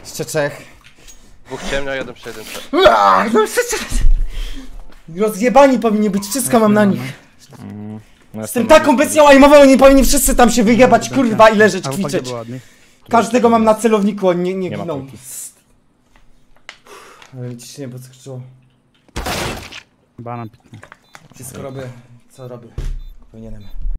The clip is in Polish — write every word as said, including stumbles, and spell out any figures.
Jeszcze trzech. Dwóch ciemnia, jeden przy jeden. Uaa, no, rozjebani powinni być, wszystko mam na nich. No, Z tym taką bestią aimową oni powinni wszyscy tam się wyjebać, kurwa, i leżeć, kwiczeć. Każdego mam na celowniku, on nie, nie Nie ma ginął. półki. Ale mi ciśnienie podskrzyło. Banan pitny. Wszystko robię, co robię. Powinienem.